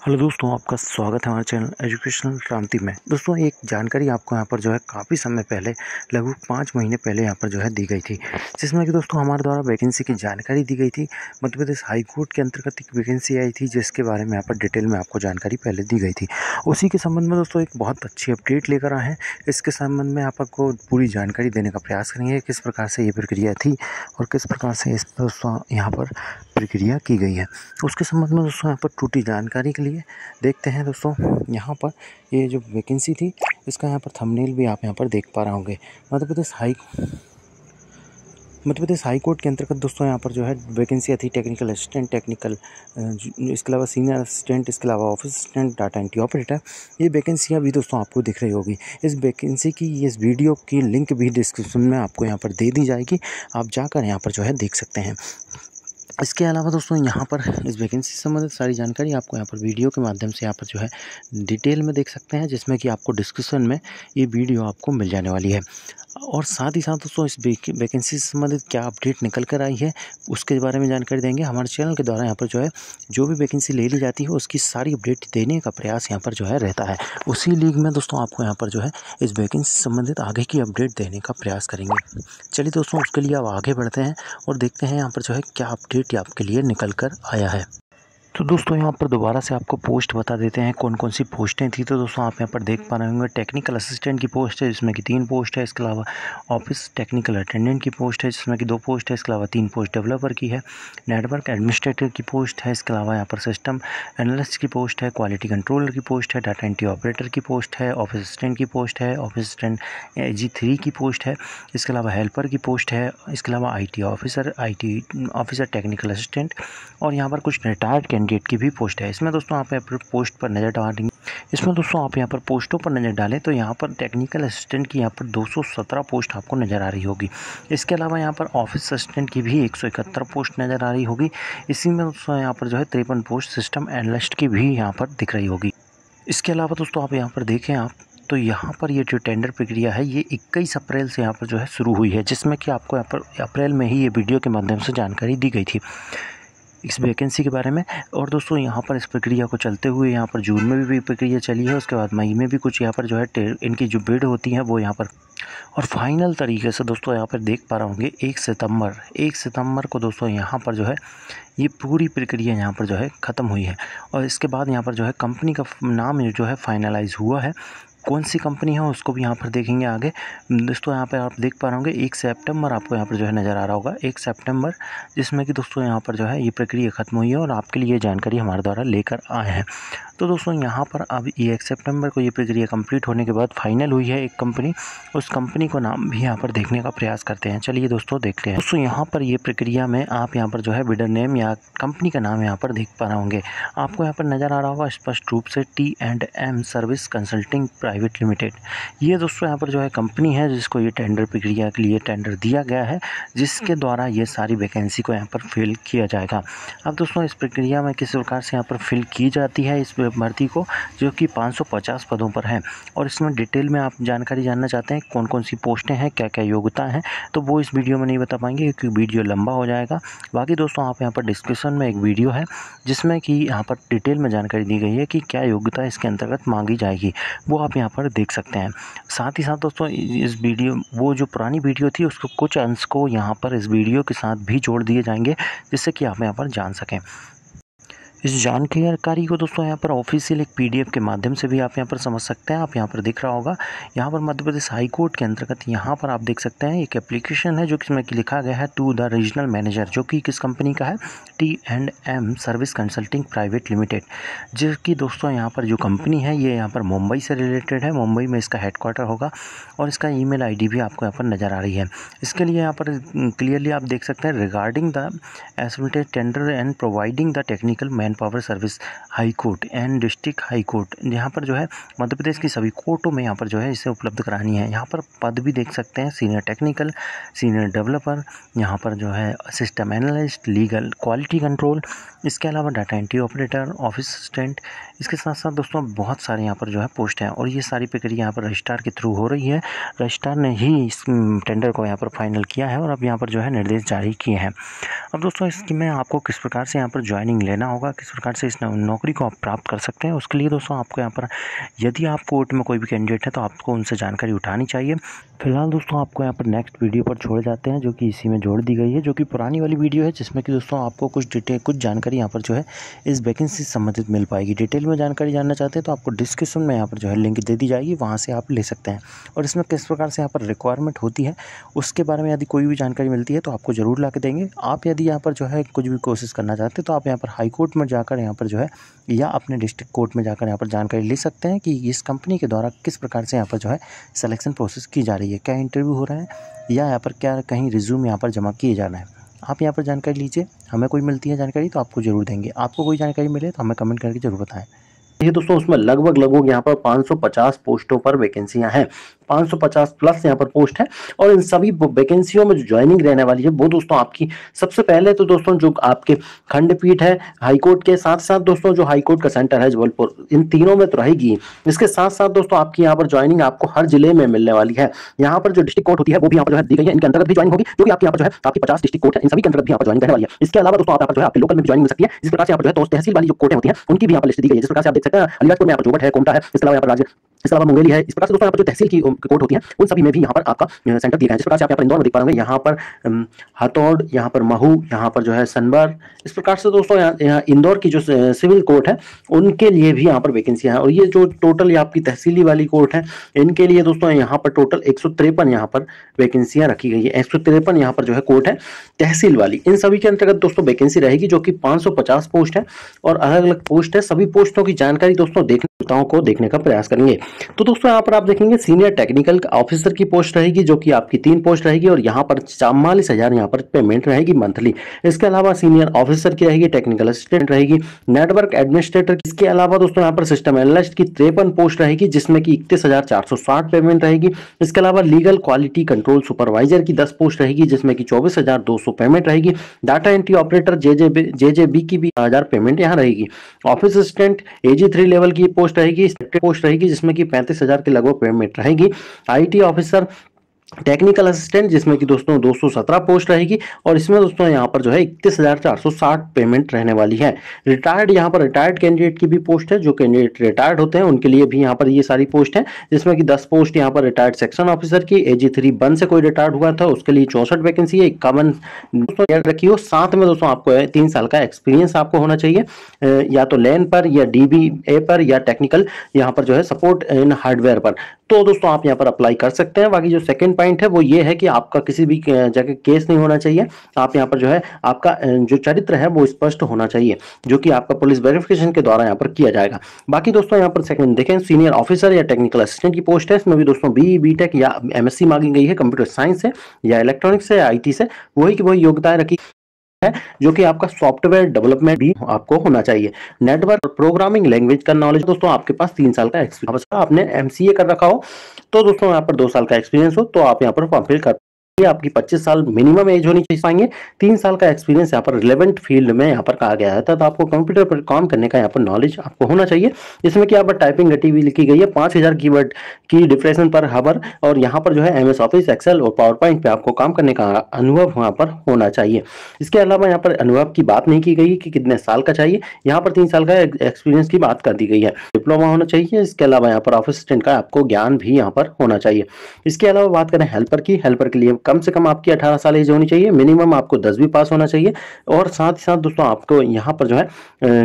Hello दोस्तों, आपका स्वागत है हमारे चैनल एजुकेशनल क्रांति में। दोस्तों, एक जानकारी आपको यहाँ पर जो है काफ़ी समय पहले, लगभग 5 महीने पहले यहाँ पर जो है दी गई थी, जिसमें कि दोस्तों हमारे द्वारा वैकेंसी की जानकारी दी गई थी। मध्य प्रदेश हाई कोर्ट के अंतर्गत एक वैकेंसी आई थी, जिसके बारे में यहाँ पर डिटेल में आपको जानकारी पहले दी गई थी। उसी के संबंध में दोस्तों एक बहुत अच्छी अपडेट लेकर आए हैं। इसके संबंध में आपको पूरी जानकारी देने का प्रयास करेंगे, किस प्रकार से ये प्रक्रिया थी और किस प्रकार से इस दोस्तों यहाँ पर प्रक्रिया की गई है। उसके संबंध में दोस्तों यहाँ पर टूटी जानकारी के लिए देखते हैं। दोस्तों, यहाँ पर ये जो वैकेंसी थी, इसका यहाँ पर थंबनेल भी आप यहाँ पर देख पा रहे होंगे। मध्य प्रदेश हाई कोर्ट के अंतर्गत दोस्तों यहाँ पर जो है वैकेंसियाँ थी टेक्निकल असिस्टेंट, इसके अलावा सीनियर असिस्टेंट, इसके अलावा office assistant, data entry operator. ये वैकेंसियाँ भी दोस्तों आपको दिख रही होगी। इस वैकेंसी की इस वीडियो की लिंक भी डिस्क्रिप्शन में आपको यहाँ पर दे दी जाएगी, आप जाकर यहाँ पर जो है देख सकते हैं। इसके अलावा दोस्तों यहाँ पर इस वैकेंसी से संबंधित सारी जानकारी आपको यहाँ पर वीडियो के माध्यम से यहाँ पर जो है डिटेल में देख सकते हैं, जिसमें कि आपको डिस्क्रिप्शन में ये वीडियो आपको मिल जाने वाली है। और साथ ही साथ दोस्तों इस वैकेंसी से संबंधित क्या अपडेट निकल कर आई है, उसके बारे में जानकारी देंगे। हमारे चैनल के द्वारा यहाँ पर जो है जो भी वैकेंसी ले ली जाती है, उसकी सारी अपडेट देने का प्रयास यहाँ पर जो है रहता है। उसी लीग में दोस्तों आपको यहाँ पर जो है इस वैकेंसी से संबंधित आगे की अपडेट देने का प्रयास करेंगे। चलिए दोस्तों, उसके लिए अब आगे बढ़ते हैं और देखते हैं यहाँ पर जो है क्या अपडेट आपके लिए निकल कर आया है। तो दोस्तों यहाँ पर दोबारा से आपको पोस्ट बता देते हैं कौन कौन सी पोस्टें थी। तो दोस्तों आप यहाँ पर देख पा रहे होंगे टेक्निकल असिस्टेंट की पोस्ट है, जिसमें कि 3 पोस्ट है। इसके अलावा ऑफिस टेक्निकल अटेंडेंट की पोस्ट है, जिसमें कि 2 पोस्ट है। इसके अलावा 3 पोस्ट डेवलपर की है। नेटवर्क एडमिनिस्ट्रेटर की पोस्ट है। इसके अलावा यहाँ पर सिस्टम एनालिस्ट की पोस्ट है। क्वालिटी कंट्रोलर की पोस्ट है। डाटा एंट्री ऑपरेटर की पोस्ट है। ऑफिस असिस्टेंट की पोस्ट है। ऑफिस असिस्टेंट AG3 की पोस्ट है। इसके अलावा हेल्पर की पोस्ट है। इसके अलावा IT ऑफिसर टेक्निकल असिस्टेंट और यहाँ पर कुछ रिटायर्ड कैंडिडेट की भी पोस्ट है। इसमें दोस्तों आप यहाँ पर पोस्ट पर नज़र डालेंगे। इसमें दोस्तों आप यहाँ पर पोस्टों पर नज़र डालें तो यहाँ पर टेक्निकल असिस्टेंट की यहाँ पर 217 पोस्ट आपको नज़र आ रही होगी। इसके अलावा यहाँ पर ऑफिस असिस्टेंट की भी 171 पोस्ट नज़र आ रही होगी। इसी में दोस्तों यहाँ पर जो है 53 पोस्ट सिस्टम एनालिस्ट की भी यहाँ पर दिख रही होगी। इसके अलावा दोस्तों आप यहाँ पर देखें तो यहाँ पर ये जो टेंडर प्रक्रिया है, ये 21 अप्रैल से यहाँ पर जो है शुरू हुई है, जिसमें कि आपको यहाँ पर अप्रैल में ही ये वीडियो के माध्यम से जानकारी दी गई थी इस वैकेंसी के बारे में। और दोस्तों यहाँ पर इस प्रक्रिया को चलते हुए यहाँ पर जून में भी प्रक्रिया चली है। उसके बाद मई में भी कुछ यहाँ पर जो है इनकी जो बिड होती है वो यहाँ पर, और फाइनल तरीके से दोस्तों यहाँ पर देख पा रहे होंगे 1 सितंबर को दोस्तों यहाँ पर जो है ये पूरी प्रक्रिया यहाँ पर जो है ख़त्म हुई है। और इसके बाद यहाँ पर जो है कंपनी का नाम जो है फाइनलाइज़ हुआ है। कौन सी कंपनी है उसको भी यहाँ पर देखेंगे आगे। दोस्तों यहाँ पर आप देख पा रहे होंगे 1 सितंबर आपको यहाँ पर जो है नज़र आ रहा होगा, 1 सितंबर, जिसमें कि दोस्तों यहाँ पर जो है ये प्रक्रिया ख़त्म हुई है और आपके लिए जानकारी हमारे द्वारा लेकर आए हैं। तो दोस्तों यहाँ पर अब ये 1 सितंबर को ये प्रक्रिया कंप्लीट होने के बाद फाइनल हुई है एक कंपनी। उस कंपनी को नाम भी यहाँ पर देखने का प्रयास करते हैं। चलिए दोस्तों देखते हैं। दोस्तों यहाँ पर ये प्रक्रिया में आप यहाँ पर जो है बिडर नेम या कंपनी का नाम यहाँ पर देख पा रहे होंगे। आपको यहाँ पर नज़र आ रहा होगा स्पष्ट रूप से T&M service consulting private limited. ये दोस्तों यहाँ पर जो है कंपनी है जिसको ये टेंडर प्रक्रिया के लिए टेंडर दिया गया है, जिसके द्वारा ये सारी वैकेंसी को यहाँ पर फिल किया जाएगा। अब दोस्तों इस प्रक्रिया में किस प्रकार से यहाँ पर फिल की जाती है इस भर्ती को, जो कि 550 पदों पर है। और इसमें डिटेल में आप जानकारी जानना चाहते हैं कौन कौन सी पोस्टें हैं, क्या क्या योग्यता है, तो वो इस वीडियो में नहीं बता पाएंगे क्योंकि वीडियो लंबा हो जाएगा। बाकी दोस्तों आप यहाँ पर डिस्क्रिप्शन में एक वीडियो है जिसमें कि यहाँ पर डिटेल में जानकारी दी गई है कि क्या योग्यता इसके अंतर्गत मांगी जाएगी, वो आप यहाँ पर देख सकते हैं। साथ ही साथ दोस्तों इस वीडियो, वो जो पुरानी वीडियो थी उसको कुछ अंश को यहाँ पर इस वीडियो के साथ भी जोड़ दिए जाएंगे, जिससे कि आप यहाँ पर जान सकें। इस जानकारी को दोस्तों यहाँ पर ऑफिशियल एक PDF के माध्यम से भी आप यहाँ पर समझ सकते हैं। आप यहाँ पर दिख रहा होगा, यहाँ पर मध्य प्रदेश हाई कोर्ट के अंतर्गत यहाँ पर आप देख सकते हैं एक एप्लीकेशन है जो कि इसमें लिखा गया है टू द रीजनल मैनेजर, जो कि किस कंपनी का है, T&M service consulting private limited. जिसकी दोस्तों यहाँ पर जो कंपनी है ये यहाँ पर मुंबई से रिलेटेड है, मुंबई में इसका हेडक्वार्टर होगा और इसका ईमेल ID भी आपको यहाँ पर नज़र आ रही है। इसके लिए यहाँ पर क्लियरली आप देख सकते हैं regarding the associated tender and providing the technical man power service high court and district high court, यहाँ पर जो है मध्य प्रदेश की सभी कोर्टों में यहाँ पर जो है इसे उपलब्ध करानी है। यहाँ पर पद भी देख सकते हैं, सीनियर टेक्निकल, सीनियर डेवलपर, यहाँ पर जो है system analyst, legal, quality control, इसके अलावा data entry operator, office assistant. इसके साथ साथ दोस्तों बहुत सारे यहाँ पर जो है पोस्ट हैं और ये सारी प्रक्रिया यहाँ पर रजिस्ट्रार के थ्रू हो रही है। रजिस्ट्रार ने ही इस टेंडर को यहाँ पर फाइनल किया है और अब यहाँ पर जो है निर्देश जारी किए हैं। अब दोस्तों इसमें आपको किस प्रकार से यहाँ पर ज्वाइनिंग लेना होगा, किस प्रकार से इस नौकरी को आप प्राप्त कर सकते हैं। उसके लिए दोस्तों आपको यहाँ पर, यदि आप कोर्ट में कोई भी कैंडिडेट है तो आपको उनसे जानकारी उठानी चाहिए। फिलहाल दोस्तों आपको यहाँ पर नेक्स्ट वीडियो पर छोड़ जाते हैं, जो कि इसी में जोड़ दी गई है, जो कि पुरानी वाली वीडियो है, जिसमें कि दोस्तों आपको कुछ जानकारी यहाँ पर जो है इस वैकेंसी से संबंधित मिल पाएगी। डिटेल में जानकारी जानना चाहते हैं तो आपको डिस्क्रिप्शन में यहाँ पर जो है लिंक दे दी जाएगी, वहाँ से आप ले सकते हैं। और इसमें किस प्रकार से यहाँ पर रिक्वायरमेंट होती है उसके बारे में यदि कोई भी जानकारी मिलती है तो आपको ज़रूर ला के देंगे। आप यदि यहाँ पर जो है कुछ भी कोशिश करना चाहते हैं तो आप यहाँ पर हाई कोर्ट में जाकर यहाँ पर जो है, या अपने डिस्ट्रिक्ट कोर्ट में जाकर यहाँ पर जानकारी ले सकते हैं कि इस कंपनी के द्वारा किस प्रकार से यहाँ पर जो है सिलेक्शन प्रोसेस की जा रही है, क्या इंटरव्यू हो रहा है, या यहाँ पर क्या कहीं रिज्यूम यहाँ पर जमा किए जाना है। आप यहाँ पर जानकारी लीजिए, हमें कोई मिलती है जानकारी तो आपको ज़रूर देंगे। आपको कोई जानकारी मिले तो हमें कमेंट करके ज़रूर बताएं। ये दोस्तों उसमें लगभग यहाँ पर 550 पोस्टों पर वैकेंसियां हैं, 550 प्लस यहाँ पर पोस्ट है। और इन सभी वैकेंसियों में जो ज्वाइनिंग रहने वाली है वो दोस्तों आपकी सबसे पहले तो दोस्तों जो आपके खंडपीठ है हाईकोर्ट के साथ साथ दोस्तों जो हाईकोर्ट का सेंटर है जबलपुर, इन तीनों में तो रहेगी। इसके साथ साथ दोस्तों आपकी यहाँ पर ज्वाइनिंग आपको हर जिले में मिलने वाली है। यहाँ पर जो डिस्ट्रिक्ट कोर्ट होती है वो भी यहाँ पर जो है दी गई है, इनके अंतर्गत भी ज्वाइनिंग होगी, जो कि आपके यहाँ पर जो है आपकी 50 डिस्ट्रिक्ट कोर्ट है, इन सभी के अंतर्गत भी यहाँ पर ज्वाइनिंग रहने वाली है। इसके अलावा दोस्तों आप यहाँ पर जो है आपके लोकल में भी ज्वाइनिंग मिल सकती है। जिस प्रकार से यहाँ पर जो है तहसील वाली जो कोर्टें होती है उनकी भी यहाँ पर लिस्ट दी गई है। जिस प्रकार से आप देख सकते हैं अलीराजपुर में यहाँ पर जोबट है, कोमटा है, इसके अलावा यहाँ पर राज्य, इसके अलावा मुंगेली है। इस प्रकार से दोस्तों यहाँ पर जो तहसील की कोर्ट होती है उन सभी में भी यहाँ पर आपका सेंटर दिया है। जिस प्रकार से आप यहाँ पर इंदौर में देख पाएंगे, यहाँ पर हथौड़, यहाँ पर महू, यहाँ पर जो है सनबर। इस प्रकार से दोस्तों यहाँ इंदौर की जो सिविल कोर्ट है उनके लिए भी यहाँ पर वैकेंसियां हैं। और ये जो टोटल ये आपकी तहसीली वाली कोर्ट है इनके लिए दोस्तों यहाँ पर टोटल 153 यहाँ पर वैकेंसियां रखी गई है। 153 यहाँ पर जो है कोर्ट है तहसील वाली। इन सभी के अंतर्गत दोस्तों वैकेंसी रहेगी, जो कि 550 पोस्ट है और अलग अलग पोस्ट है। सभी पोस्टों की जानकारी दोस्तों को देखने का प्रयास करेंगे। तो दोस्तों यहाँ पर आप देखेंगे सीनियर टेक्निकल ऑफिसर की पोस्ट रहेगी, जो कि आपकी 3 पोस्ट रहेगी और यहाँ पर 44,000 यहाँ पर पेमेंट रहेगी मंथली। इसके अलावा सीनियर ऑफिसर की रहेगी, टेक्निकल असिस्टेंट रहेगी, नेटवर्क एडमिनिस्ट्रेटर। इसके अलावा दोस्तों यहाँ पर सिस्टम एनालिस्ट की 53 पोस्ट रहेगी, जिसमें कि 31,460 पेमेंट रहेगी। इसके अलावा लीगल क्वालिटी कंट्रोल सुपरवाइजर की 10 पोस्ट रहेगी, जिसमें कि 24,200 पेमेंट रहेगी। डाटा एंट्री ऑपरेटर जेजेबी की भी 1000 पेमेंट यहाँ रहेगी। ऑफिस असिस्टेंट AG3 लेवल की पोस्ट रहेगी जिसमें कि 35,000 के लगभग पेमेंट रहेगी। IT ऑफिसर टेक्निकल असिस्टेंट जिसमें कि दोस्तों 217 पोस्ट रहेगी और इसमें दोस्तों यहाँ पर जो है 31,460 पेमेंट रहने वाली है। रिटायर्ड, यहाँ पर रिटायर्ड कैंडिडेट की भी पोस्ट है, जो कैंडिडेट रिटायर्ड होते हैं उनके लिए भी यहाँ पर ये सारी पोस्ट है, जिसमें कि 10 पोस्ट यहाँ पर रिटायर्ड सेक्शन ऑफिसर की। AG3 1 से कोई रिटायर्ड हुआ था उसके लिए 64 वैकेंसी है। 51 दोस्तों याद रखिए। साथ में दोस्तों आपको 3 साल का एक्सपीरियंस आपको होना चाहिए, या तो लैन पर या DBA पर या टेक्निकल यहाँ पर जो है सपोर्ट इन हार्डवेयर पर। तो दोस्तों आप यहाँ पर अप्लाई कर सकते हैं। बाकी जो सेकंड पॉइंट है वो ये है कि आपका किसी भी जगह केस नहीं होना चाहिए। आप यहाँ पर जो है आपका जो चरित्र है वो स्पष्ट होना चाहिए, जो कि आपका पुलिस वेरिफिकेशन के द्वारा यहाँ पर किया जाएगा। बाकी दोस्तों यहाँ पर सेकंड देखें, सीनियर ऑफिसर या टेक्निकल असिस्टेंट की पोस्ट है। इसमें भी दोस्तों BE BTech या MSc मांगी गई है, कंप्यूटर साइंस से या इलेक्ट्रॉनिक्स से या IT से, वही की वही योग्यताएं रखी है, जो कि आपका सॉफ्टवेयर डेवलपमेंट भी आपको होना चाहिए। नेटवर्क प्रोग्रामिंग लैंग्वेज का नॉलेज दोस्तों आपके पास 3 साल का एक्सपीरियंस, आपने MCA कर रखा हो तो दोस्तों यहाँ पर 2 साल का एक्सपीरियंस हो तो आप यहाँ पर फॉर्म फिल कर, आपकी 25 साल मिनिमम एज होनी चाहिए। 3 साल का एक्सपीरियंस यहाँ पर रिलेवेंट फील्ड में यहाँ पर कहा गया है, तो आपको कंप्यूटर पर काम करने का यहाँ पर नॉलेज आपको होना चाहिए, जिसमें कि यहाँ पर टाइपिंग गति भी लिखी गई है 5000 कीवर्ड की डिप्रेशन पर हावर। और यहाँ पर जो है MS ऑफिस, एक्सेल और पावर पॉइंट पे आपको काम करने का अनुभव यहाँ पर होना चाहिए। इसके अलावा यहाँ पर अनुभव की बात नहीं की गई कि कितने साल का चाहिए, यहाँ पर 3 साल का एक्सपीरियंस की बात कर दी गई है। डिप्लोमा होना चाहिए। इसके अलावा यहाँ पर ऑफिस असिस्टेंट का आपको ज्ञान भी यहाँ पर होना चाहिए। इसके अलावा बात करें हेल्पर की, हेल्पर के लिए कम से कम आपकी 18 साल एज होनी चाहिए, मिनिमम आपको 10वीं पास होना चाहिए। और साथ ही साथ दोस्तों आपको यहाँ पर जो है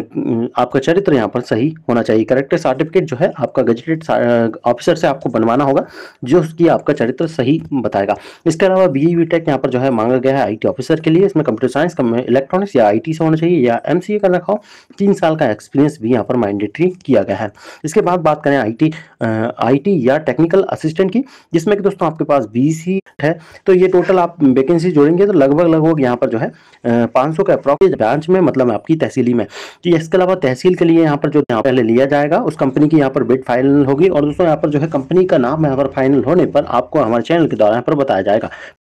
आपका चरित्र यहाँ पर सही होना चाहिए। करेक्टर सर्टिफिकेट जो है आपका गजेटेड ऑफिसर से आपको बनवाना होगा, जो उसकी आपका चरित्र सही बताएगा। इसके अलावा BE BTech यहाँ पर जो है मांगा गया है IT ऑफिसर के लिए। इसमें कंप्यूटर साइंस, इलेक्ट्रॉनिक्स या IT से होना चाहिए या MCA कर रखा हो। 3 साल का एक्सपीरियंस भी यहाँ पर मैंडेटरी किया गया है। इसके बाद बात करें IT या टेक्निकल असिस्टेंट की, जिसमें कि दोस्तों आपके पास 20 है। तो ये टोटल आप वैकेंसी जोड़ेंगे तो लगभग यहाँ पर जो है 500 का अप्रॉक्स ब्रांच में, मतलब आपकी तहसीली में। तो इसके अलावा तहसील के लिए यहाँ पर जो यहाँ पहले लिया जाएगा उस कंपनी की यहाँ पर बिड फाइनल होगी। और दोस्तों यहाँ पर जो है कंपनी का नाम यहाँ पर फाइनल होने पर आपको हमारे चैनल के द्वारा यहाँ पर बताया जाएगा।